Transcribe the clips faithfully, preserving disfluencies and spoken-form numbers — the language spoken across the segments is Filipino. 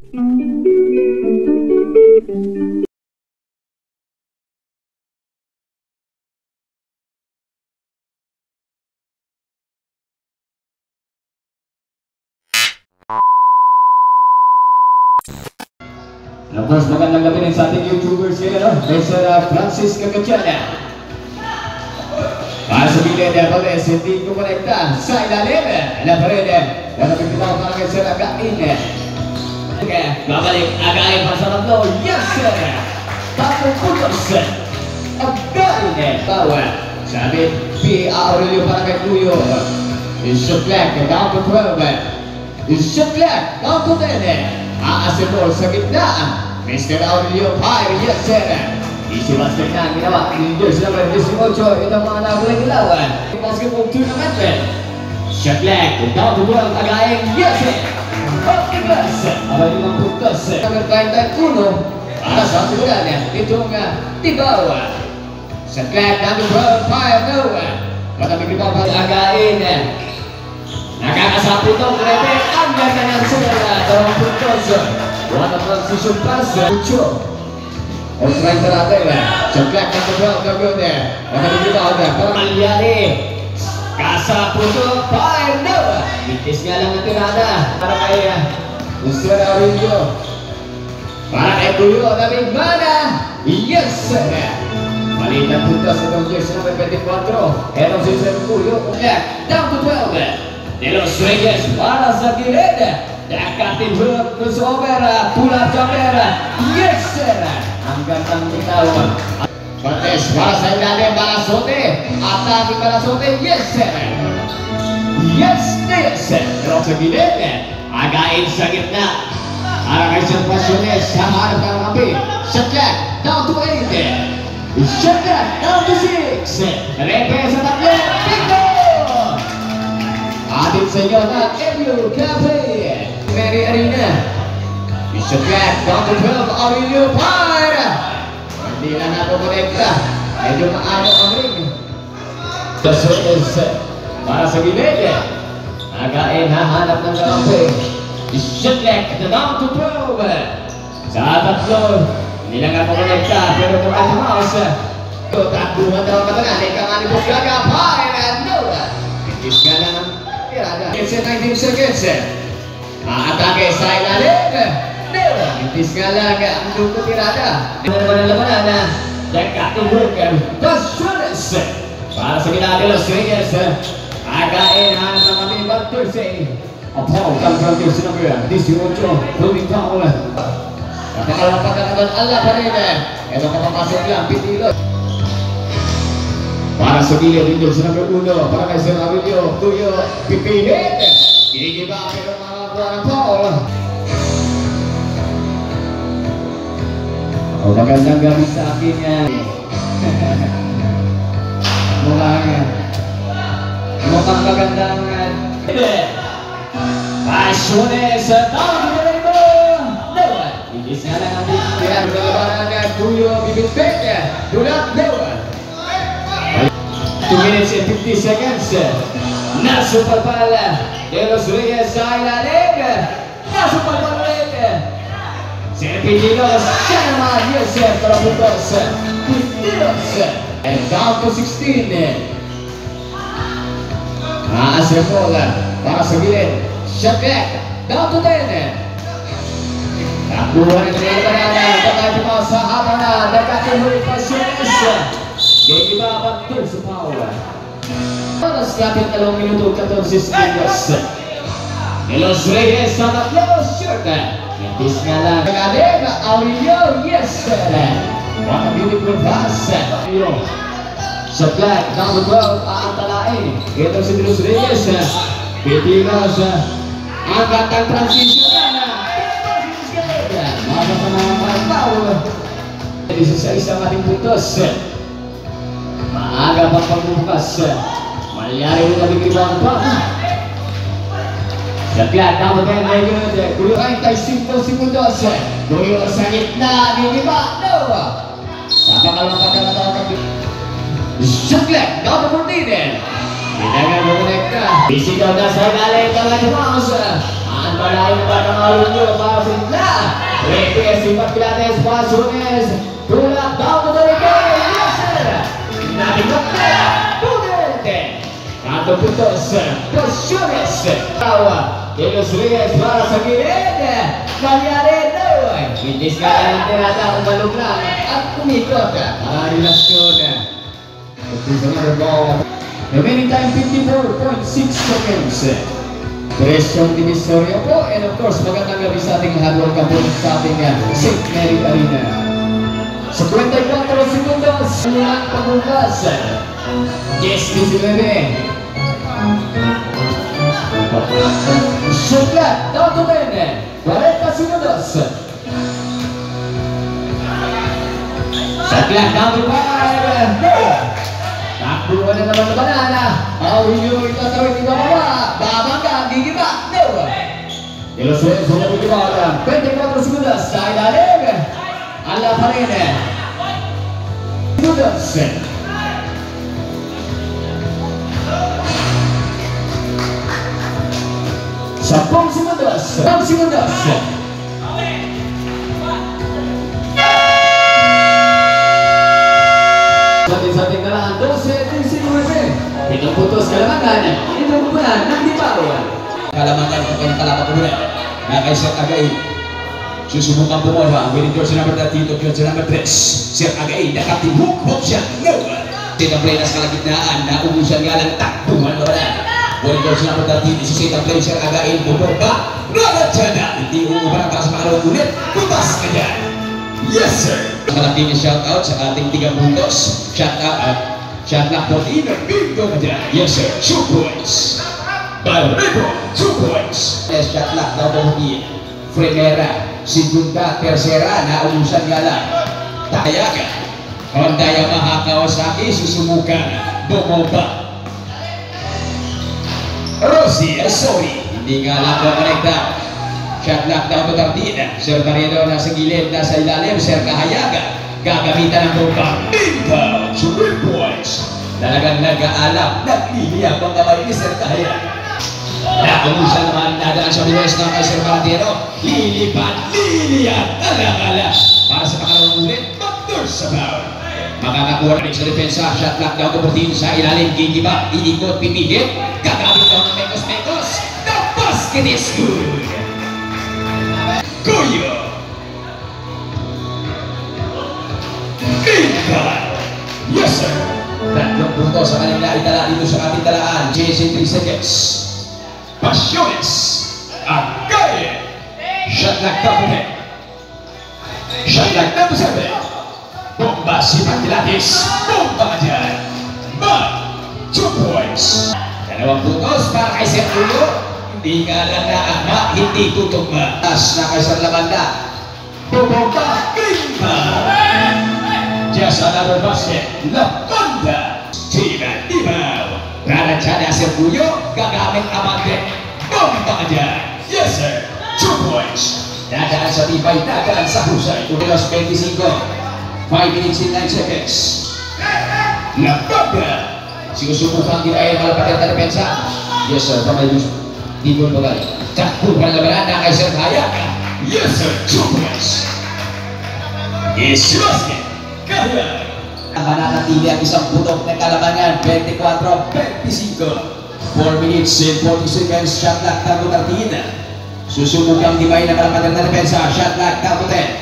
Lepas magandang gabi rin sa ating YouTubers ngayon, no? Mister Francis Cagachana. Para sa bilid, Perez, hindi ko konekta sa ilalim. Ala Perez, narapin kita para kay Sir Again. Babalik, Again para sa tatlo. Yes, sir! Tapos putos. Again, bawa. Sabi, P. Aurelio para kay Tuyo. Shot clock, down to twelve. Shot clock, down to ten. Aasimol sa gitna, Mister Aurelio Pire, yes sir. Isi-master na ginawa, Rangers number eighteen, ito ang mga nagulang ilawan. Basketball tournament, shot clock, down to twelve, Again, yes sir. Okay guys, abang limang puntos, number thirty-one, para sa tulan, itong Tibaw. Shot clock, down to twelve, Pire, no. Matamig limang para Again. Nakakasapo itong Rebe, ang ganda ng sila, dalawang puntos. One of transition pass, Ucho. On-strike na natin, shot clock ng twelve, gagawin eh. Matamig limang para Malyari. Kasapo ito, Pire, no. Bitis nga lang ang tirada. Para kay Mister Aurelio. Para kay Tuyo, naming mana. Yes, sir. Malitan puntos itong jersey number twenty-four. Erong si Sir Tuyo, down to twelve. De Los Reyes para sa gilid. Dakatin hulog crossover, pulang jumper. Yes sir. Ang gandang bitaw. Cortez para sa ilalim, Balasote. Atake Balasote. Yes sir. Yes yes. Pero sa gilid, Again sa gitna. Para kay Sir Pasiones sa harap ng kapi. Shot clock down to eight. Shot clock down to six. Repe sa tatlo. Bingo! Atin sa inyo na M U Cafe Mary Arena. Shot clock down to twelve, Aurelio Pire. Hindi na nato konekta. Medyo maano ang ring. Tasones para sa gilid. Again hahanap ng kape. Shot clock down to twelve. Sa tatlo, hindi na nga po konekta pero kung at mouse. Takbuhan daw ka na. Hindi ka nga ni Busgaga. Pire and no. Itis ka lang. nineteen seconds. Atake sa ilalim. Itis nga lang ang dugo tirada. Ano naman ang labanan? Dakatin Hulker. Pasiones para sa gitna de Los Reyes. Again hanap ng aming Baltursay. Apollo from jersey number eighteen, Rudy Paul. Napakalawang pagkakaroon ala pa rin. Ito kapapasok lang, Pitilo. Para sa gilid, jersey number one, para kay Sir Aurelio, Tuyo, pipihit. Ginigiba pero makakuha ng Paul. O, magandang gabi sa akin yan. Mukhang mukhang magandang Pasiones, tawag mo rin mo. Itis nga lang ang bigyan. Dalabanan na Tuyo, bibitbit. Dulat, Dewa. two minutes and fifty seconds. Nasupal pala De Los Reyes sa ilalim. Nasupal pala ulit. Sir Pililos, siya naman. Yes, sir. Tarapuntos. Pililos. And down to sixteen. Naasimol para sa gilid. Shot clock. Down to ten. Takbuhan ito yung banana. Pagkati mo sa hapa na. Dakatin mo yung Pasiones. Ginigiba Baltur sa Paul. Oras natin dalawang minuto fourteen seconds. De Los Reyes sa tatlo. Short. Itis nga lang. Again, Aurelio. Yes, sir. What a beautiful pass. Shot clock. Down to twelve. Aantalain. Ito si De Los Reyes. Pitilos. Ang gatang transition na. Maka sa mga Paul. sixteen ang ating puntos. Maaga pang pagbubukas. Malyari mo nabigibang pa. Shot clock, dapat tayo na yun. thirty-five segundos. Tuyo sa gitna, gigiba. No! Napakalong pagkakataon. Shot clock, dapat fourteen. Hinagan mo konekta. Bisigaw na sa galing ka lang mouse. Ang malayo pa ng alun nyo para sa gitna. Simpat Pilates, Pasunes, tulak down to the game, yes sir! Nabigot na, Pugete! Kanto putos, Pasunes, Tawa, Elos Reyes para sa gilid, nangyari no! Bilis nga lang tirada kung maluglang at kumikot, para relasyon. Remaining time fifty-four point six seconds. Presyon Divisoria po, and of course magandang gabi sa ating lahat. Welcome po sa ating Saint Mary Arena. Sa twenty-four segundos, ang pagbukas. Yes, nineteen. Shotlat, down to ten. forty segundos. Shotlat, down to five. Takbuhan na naman na banana. Auyo itatawid ito baba. Babangga, gigiba. No! Elos Reyes, sumunod gigiba. twenty-four segundos sa ilalim. Ala pa rin. Segundos. Sapong segundos. Sapong segundos. Sating-sating na lang, twelve nineteen. Itong putos kalamangan, itong buwan ng dibawan. Kalamangan ito yung kalaman ko muna. Nakaisang agay. Susubukan po mo ha. Winning jersey number thirteen, jersey number three. Sir agay, nakatibuk, hop siya. No! Sitang play na sa kalagitnaan, naubusan nga lang takbuhan mo na. Winning jersey number thirteen, sisitang play, Sir agay, bumaba. Nakatsyada, hindi umubarang para sa pangalawang ulit. Butas ka dyan. Yes sir! Malaking shoutout sa ating tiga puntos. Shout out at shout out for Ina Bingo dyan. Yes sir, two points. Balribo, two points. Yes, shout out daw po din. Fremera, Segunda, Tercera, naubusan nga lang. Tayaga. Honda Yamaha Kawasaki, susumukan. Bumaba. Rosie, sorry. Hindi nga lang po konekta. Shot lock down to Tardina. Sir Mariano nasa gilid, nasa ilalim. Sir Kahayaga, gagamitan ng bomba. Inbound, three points. Talagang nag-aalap, nagliliyap ang kamay ni Sir Kahayaga. Nakumusan naman, nadaan sa bilis na kay Sir Mariano. Lilipat, liliyap, alang-ala. Para sa pangalawang ulit, backdoor sa foul. Makakakuha rin sa depensa. Shot lock down to Portin sa ilalim. Gigiba, iikot, pipilit. Gagamit daw ng mekos-mekos. The basket is good. Goyo! Inbound! Yes sir! Tatlong punto sa kanila itala dito sa ating talaan. Jason three seconds. Pasiones! Agay! Shot lock down to ten. Shot lock down to seven. Bomba si Patilatis. Bomba ka dyan. Man! Two points. Dalawang puntos para kay Sir Julio. Hindi ka lang naakma, hindi tutugma. Tas na kay Sir Lamanda. Bumaba, Grimba! Just another basket. Lamanda! Tina Ibaw! Raratsada Sir Julio, gagamit amante. Bomba ka dyan! Yes sir! Two points! Dadaan sa tibay, dadaan sa husay. Tumilos twenty-five. five minutes and nine seconds. Lamanda! Sinusubukan din ay malapatid na depensa. Yes sir, pamay gusto. Di mo bagay. Takbuhan na ba na kay Sir Kahayaga? Yes sir, two points. Yes, basket. Kahayaga. Mananatili ang isang putok ng kalamangan. twenty-four twenty-five. four minutes and forty seconds. Shot lock down to thirteen. Susubukang dimay na malapatid na depensa. Shot lock down to ten.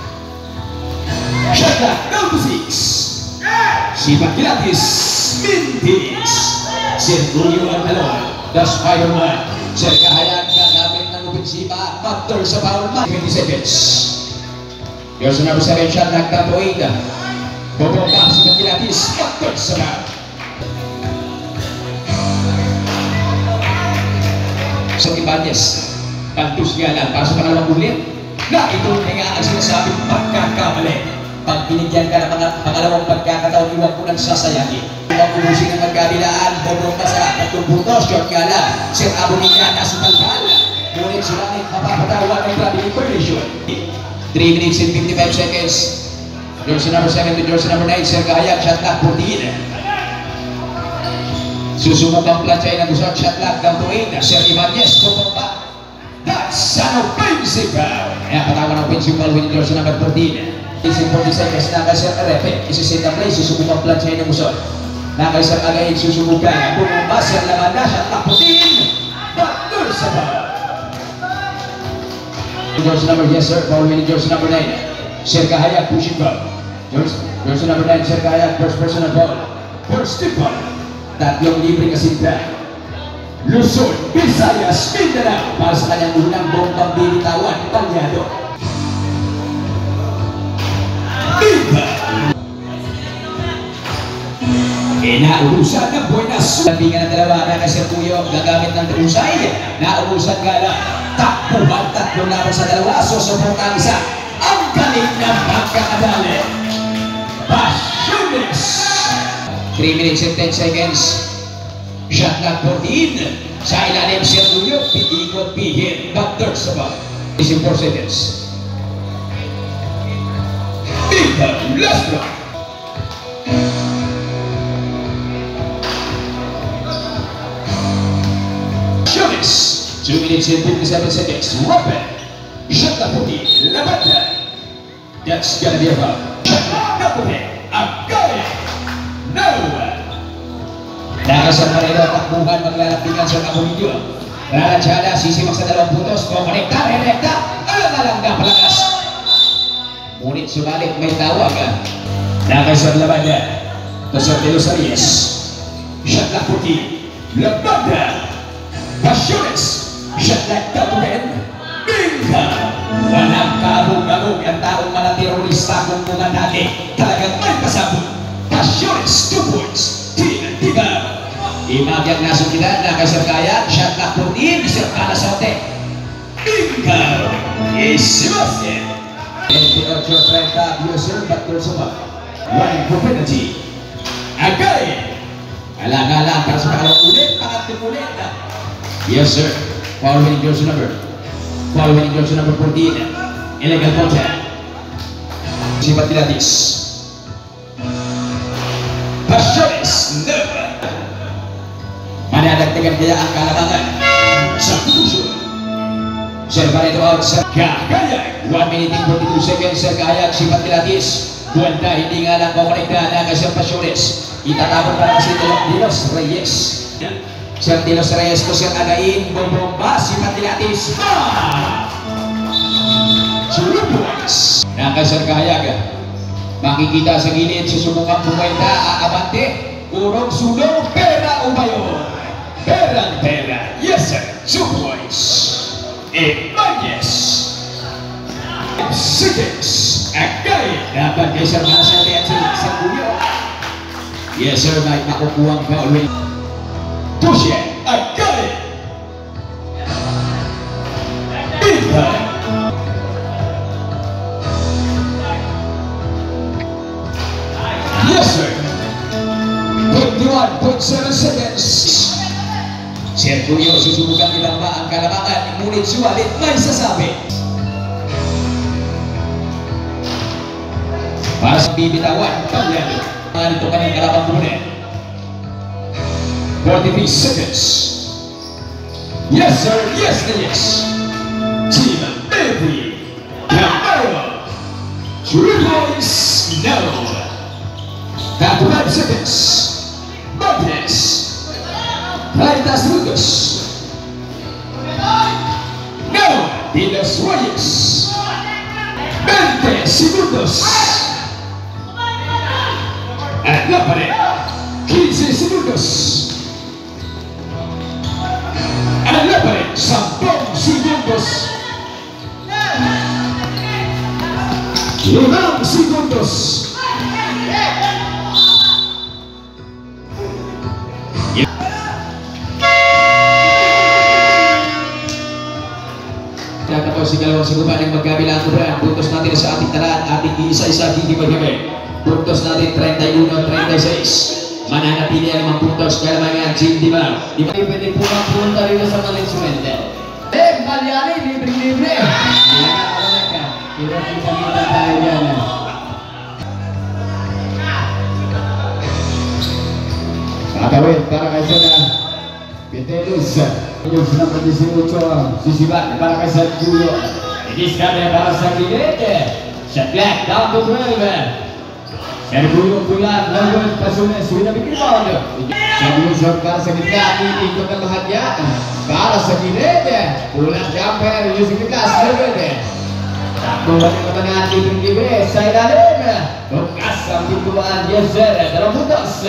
Shot lock down to six. Si Pakilatis Mintis. Sir Julio Antalon. The Spider-Man. Sir Kahayaga gamit ng opensiba. Factor sa foul man. twenty seconds. Yours number seven shot lock down to eight. Bobomba si Pakilatis. Factor sa foul. Sa Ibanez. Pantus nga lang para sa pangalawang ulit. Na ito nga ang sinasabing pagkakamali. Pag binigyan ka ng mga pangalawang pagkakataon, iwag ko nang sasayangin. Iwag ubusin ang magkabilaan, bobomba sa tatlong puntos, short nga lang. Sir Abonilla, nasutalbal. Ngunit sila ay mapapatawa ng traveling permission. three minutes and fifty-five seconds. Jersey number seven to jersey number nine, Sir Kahayaga, shot lock fourteen. Susubukang platsay ng gusot, shot lock down to eight. Sir Ibanez, bobomba. That's an offensive foul. Kaya katawan ng offensive foul with jersey number fourteen. Isang forty-seven kasi nakasir R F. Isisit ang play, susubukang plansya ng muson. Nakaisang agayin, susubukan. Bumabas ang laman na siya, taputin. But there's a foul. Jersey number, yes sir, foul with jersey number nine. Sir Kahayag, pushing foul. Jersey number nine, Sir Kahayag, first personal foul. First tip foul. Tatlong libre kasinta. Luzon, Visayas, Mindanao para sa kanyang unang bombang binitawan, Talyado. Iba! Inaubusan ng Buenas. Labingan ng dalawa na kasi Puyo gagamit ng usay. Naubusan ka lang. Takbuhan tatlo naman sa dalawa. Susuport ang isa. Ang galing ng pagkakadali. Passiones! three minutes and ten seconds. Shot clock fourteen. Sa ilalim si Puyo. Pitikot pihit. But there's about four seconds. Iba! Last round. two minutes and fifty-seven seconds. Weapon. Shot na puti. Labanda. That's gonna be a foul. Shot na puti. Agay. No. Nakasang Manilo. Takbuhan. Maglalapigan sa Kapulidyo. Ralansyada. Sisimak sa dalawang putos. Kumonekta. Re-rekta. Alang-alang na palakas. Ngunit sumalik. May tawag. Nakasang Labanda. Tosor de los Arias. Shot na puti. Labanda. Passiones. Shot like that again. Binga! Walang kabog-abog ang taong mga terorista kung mga dati. Talagang may pasabog. Passiones, two points. Tina, diba? Imagyang nasukitan na kay Sir Kahayag. Shot like fourteen. Sir Calasote. Binga! Isimasin! twenty-eight thirty. User but there's a one for penalty. Agay! Alang-alang para sa pangalawang ulit. Pangatlong ulit. Yes sir. Foul winning jersey number. Foul winning jersey number fourteen. Illegal contact. Sipat Pilatis. Passiones. No. Manadagdagan kaya ang kalamangan sa puso. Sir Barreto out sa Kahayag. one minute and forty-two seconds. Sir Kahayag. Sipat Pilatis. Buwanda hindi nga lang kumonekta na kasi Passiones. Itatapon para kasi ito De Los Reyes. Sir De Los Reyes ko siyang again. Bombomba, si Matilatis. Two points. Naka Sir Kahayag. Makikita sa gilid, susubukang pumunta, aabante. Urong sulong, pera umayo. Perang pera. Yes sir, two points. Ibanez. Six. Agay. Dapat kay Sir Manasate at Sir Puyo. Yes sir, may makukuhang foul. Push it, I got it! Impact! Yes sir! twenty-one point seven seconds. Sir Puyo, susubukan nilang ba ang kalamangan, ngunit suwalit may sasabi. Para sa bibitawan, Talyado. Ito kanyang kalabang kunin. forty-three seconds. Yes sir, yes yes. Team Every. Camaro. Three points. No. thirty-five seconds. Martinez. thirty segundos. No. De Los Reyes. twenty segundos. At la pared. quince segundos. Ala pared, sampung segundos. Limang segundos. Tapos si kalawang sigupan ng magkabilang kuburan. Puntos natin sa ating talaan, ating isa-isa titibay-hibay. Puntos natin thirty-one thirty-six. Mananatili ang mga puntos kaya mga Jim Dimaw. Di ba pwede pulang punta rin sa mga instrumente? Eh, Malyari, libre-libre! Kailangan ka. Pero kita-kita tayo yan. Kakawin para kayo na Vitelus. Yung sinampan di Sinucho, sisibat para kay Sergio. Diskarte para sa gilid. Shot clock down to twelve. Sergio Bulan, Lagos, Pasunes, winabig rebound. Sergio shot para sa gitna, iikot ang bahagya. Para sa gilid. Bulan jumper, using the glass, Lagos. Takbo ang kapanaan dito ng libre sa ilalim. Bukas ang pintuan, yes sir, dalawang puntos.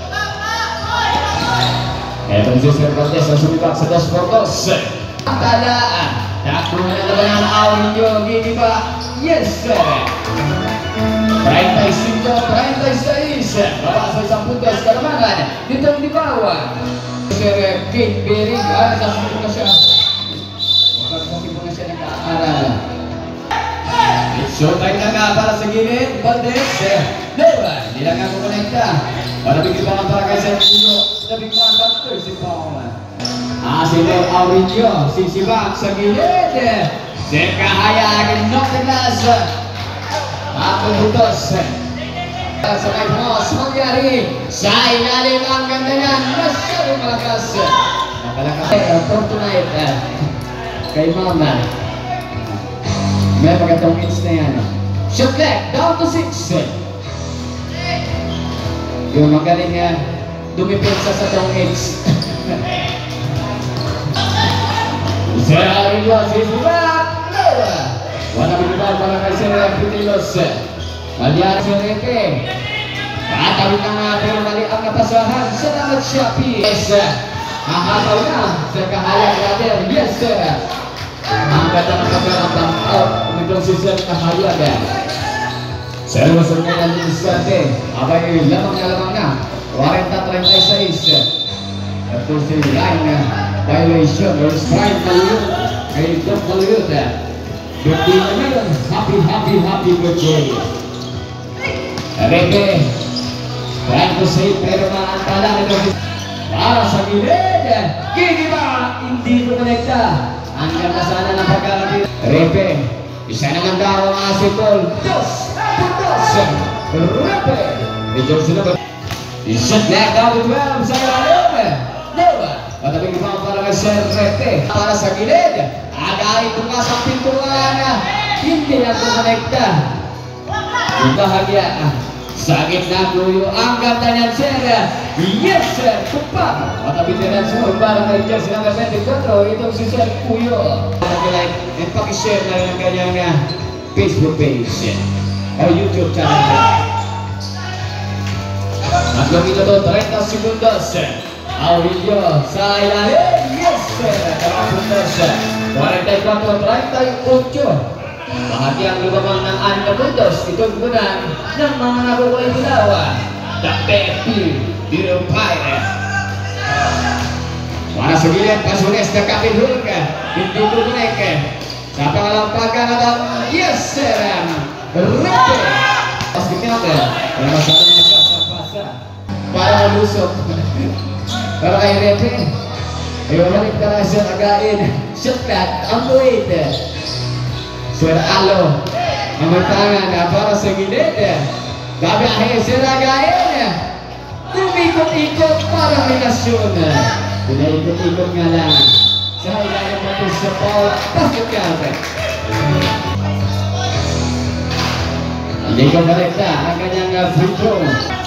Evan Cesar Valdez ang sumibak sa dos puntos. Ang talaan, takbo na naman ang awin nyo, gini ba? Yes sir. thirty-five, thirty-six, baba sa isang puntos, kalamangan, dito ang dibawan. Sir Kate Bering, ah, nakasunod na siya. Magkakasin mo na siya nag-aaral. Showtime na nga para sa gilid, Valdez, Nova, hindi lang nga kumonekta. Para bigyan pa para kay Sergio, nabig man ba, thirty pound. Asinor Aurinio, sisibak sa gilid. Serka Hayag, Notelas. Tapos putos. Sa kay Moss, mangyari. Sa ilalim ang ganda niyan, masyadong malakas. Napalakas. For tonight, kay Mama. May magandang hits na yan. Shot clock, down to six. Yung magaling nga, dumipinsa sa tong hits. Sir Arilio, sisibak! Wala binibag para kay Sir Pitilos. Malyari Sir Eke. Katawin na nga, pero mali ang napasahan. Salamat Shopee. Yes, hahataw na sa kahayag natin. Yes, sir. Ang ganda ng pagkakamang out. Umitong si Sir Kahayag. Sir, masunod na lang yung diskarte. Abay, lamang na lamang na. forty thirty-six. Ito si line violation. Or strike Maluyot. Kay Doc Maluyot. Birthday na ngayon. Happy, happy, happy birthday. Rebe. Trying to save pero maantala nito. Para sa gilid. Gigi ba? Hindi ko konekta. Hanggang na sana ng pagkakabit. Repe. Isa naman daw ang asipol. Dos. Puntos. Repe. Medyo sila ba? Shot back down to twelve sa ilalim. Nova. Matabing ibang para kay Sir Repe. Para sa gilid. Again bukas ang pintuan. Hindi na ko konekta. Yung bahagya. Sa gitna Kuyo, ang ganda niyan sir. Yes sir, tumpang. Matabing na sir, para kay Jersey number twenty-four. Itong si Sir Kuyo. Like and pakishare na rin ang kanyang uh, Facebook page o YouTube channel. At lumito to, thirty segundos. Aurelio sa ilalim. Yes sir, dalawang puntos. forty-four thirty-eight. Bahagi ang lumabang ng anim na puntos. Itong gunan ng mga nakukuha yung dilawa. The P F P Little Pirate. Para sa gilid, Pasunes na Kapit Hulk. Hindi tutunek. Sa pangalampagan na daw, yes sir. Repe. Pasti natin. Para masyadong nagkasapasa. Para malusok. Para kay Repe. Ayaw balik na lang siya again. Shot clock, ang wait. Sir Alo, ang magtangan na para sa gilid. Gabiyahe Sir Again. Tumikot-ikot para relasyon. Pinaikot-ikot nga lang. Sa ilalim natin sa Paul Basketball. Hindi ko balita ang kanyang free throw.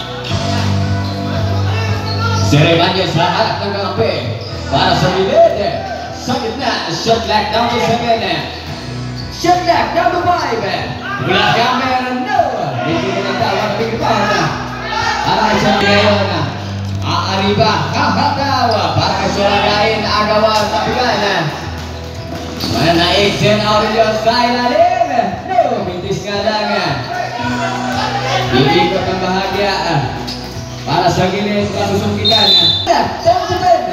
Sir Evanyo sa harap ng kampe. Para sa gilid. Sa gitna, shot clock down to seven. Shot clock, down to five. Mula camera, no. Hindi na nagtawag ng pagkipana. Para siya ngayon. Aariba, kahatawa. Para kay Suragain, agawa sa pilan. Manaig Jen Aurelio sa ilalim. No, mintis nga lang. Iikot ang bahagya. Para sa gilid, masusungkitan. Down to ten.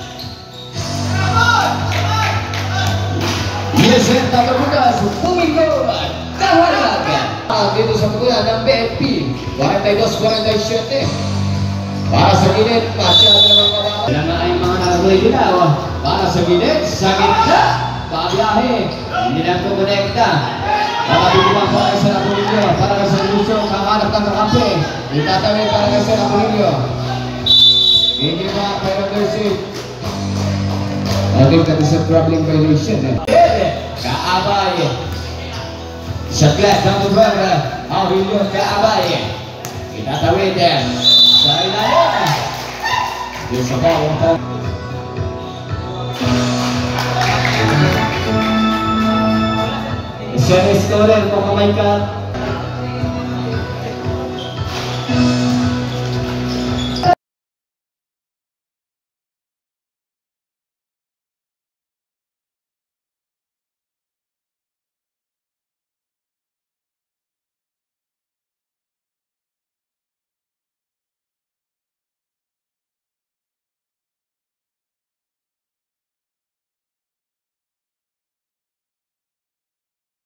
Yes, sir, tapabukas, Pumingo, Kahayag. Dito sa pagkulan ng B F P, forty-two forty-seven. Para sa gilid, masyado naman kababa. Ilan na ay mga nakakulay dilaw. Para sa gilid, sa gitna, pabiyahe, hindi lang ito konekta. Nakabigumang para kay Sir Apulilio, para kay Sir Lucio, kakanap ng kakampi. Itatawin para kay Sir Apulilio. Hindi ba, pero there's it. Okay, that is a troubling violation. Kaabay. Saglit ng lugar. Aurelio Kaabay. Itatawid sa ilalim. Yung sa bawang Isa na scorer kung kamay ka